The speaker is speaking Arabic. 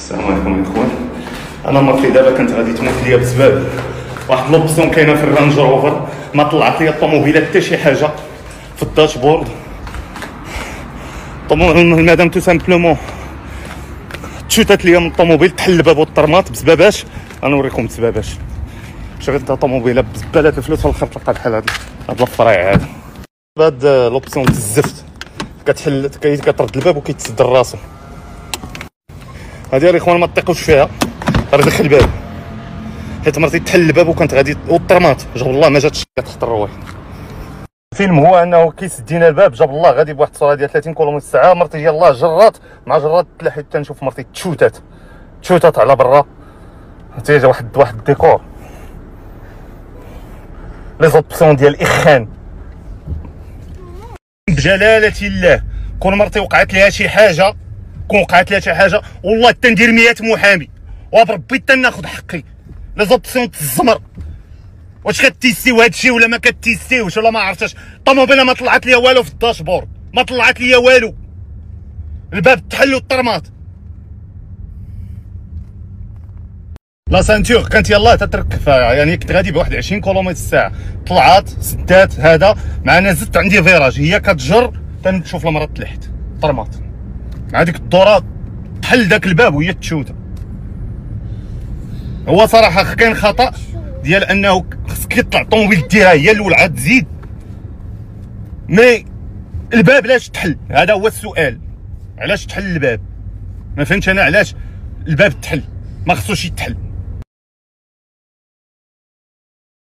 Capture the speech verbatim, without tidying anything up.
السلام عليكم الاخوان. انا مرتي دابا كانت غادي تموت ليا بسبب واحد لوبسيون كاينه في الرانج روفر، ما طلعت ليا الطوموبيله حتى شي حاجه في الداشبورد. المدام تو سامبلومون تشوتات ليا من الطوموبيل، تحل الباب والطرماط بسبباش. غنوريكم بسبباش. شريت طوموبيله بزبالات الفلوس في الاخر تلقى بحال هاد هاد الفرايع هذا. هاد لوبسيون الزفت كتحل كترد الباب وكيتسد راسو. هادي الاخوان ما تطيقوش فيها، راه دخل الباب حيت مرتي تحل الباب وكانت غادي والطرماط جاب الله ما جاتش كتخطر رواحي. الفيلم هو انه كيسدينا الباب جاب الله غادي بواحد السرعه ديال ثلاثين كيلومتر الساعه. مرتي يلاه جرات مع جرات تلاحيت تنشوف مرتي تشوتات تشوتات على برا. تيجي واحد واحد الديكور لي زوبسيون ديال الاخان. بجلاله الله كون مرتي وقعت ليها شي حاجه كون وقعت ليها شي حاجه والله تندير مية محامي وبربي تناخذ حقي. لي زوبسيون الزمر واش كتيستيو هادشي ولا ما كتيستيوش ولا ما عرفتش. الطوموبيله ما طلعت ليا والو في الداشبورد، ما طلعت ليا والو. الباب تحل والطرماط. لا سانتور كانت يلاه تترك يعني كنت غادي بواحد عشرين كيلومتر الساعه، طلعت سدات هذا معنا زدت عندي فيراج هي كتجر تنشوف المراه تحت طرماط مع ديك الدوره تحل داك الباب وهي تشوته. هو صراحه كاين خطا ديال انه خصك يطلع الطوموبيل ديرها هي الاولى عاد تزيد. مي الباب علاش تحل؟ هذا هو السؤال، علاش تحل الباب؟ ما فهمتش انا علاش الباب تحل، ما خصوش يتحل.